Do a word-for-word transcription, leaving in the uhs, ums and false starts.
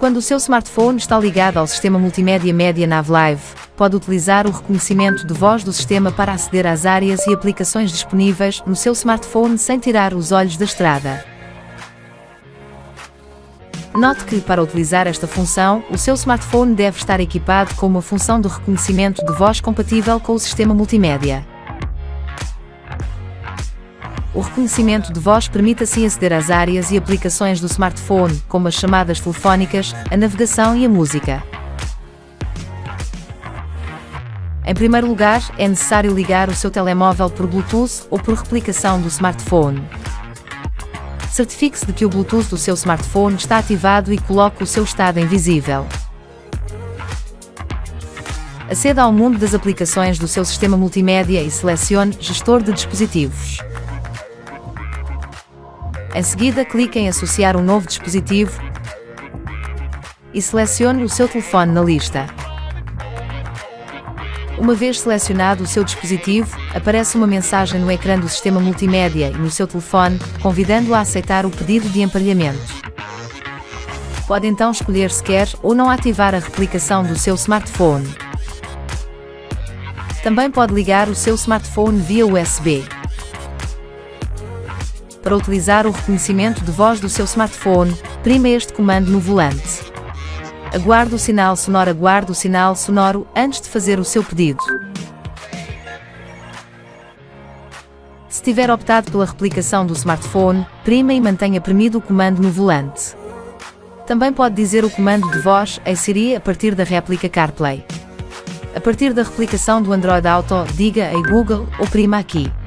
Quando o seu smartphone está ligado ao sistema multimédia Media Nav Live, pode utilizar o reconhecimento de voz do sistema para aceder às áreas e aplicações disponíveis no seu smartphone sem tirar os olhos da estrada. Note que, para utilizar esta função, o seu smartphone deve estar equipado com uma função de reconhecimento de voz compatível com o sistema multimédia. O reconhecimento de voz permite assim aceder às áreas e aplicações do smartphone, como as chamadas telefónicas, a navegação e a música. Em primeiro lugar, é necessário ligar o seu telemóvel por Bluetooth ou por replicação do smartphone. Certifique-se de que o Bluetooth do seu smartphone está ativado e coloque o seu estado em visível. Aceda ao mundo das aplicações do seu sistema multimédia e selecione Gestor de dispositivos. Em seguida, clique em Associar um novo dispositivo e selecione o seu telefone na lista. Uma vez selecionado o seu dispositivo, aparece uma mensagem no ecrã do sistema multimédia e no seu telefone, convidando-o a aceitar o pedido de emparelhamento. Pode então escolher se quer ou não ativar a replicação do seu smartphone. Também pode ligar o seu smartphone via U S B. Para utilizar o reconhecimento de voz do seu smartphone, prima este comando no volante. Aguarde o sinal sonoro Aguarde o sinal sonoro antes de fazer o seu pedido. Se tiver optado pela replicação do smartphone, prima e mantenha premido o comando no volante. Também pode dizer o comando de voz Ei Siri a partir da réplica CarPlay. A partir da replicação do Android Auto, diga Ei Google ou prima aqui.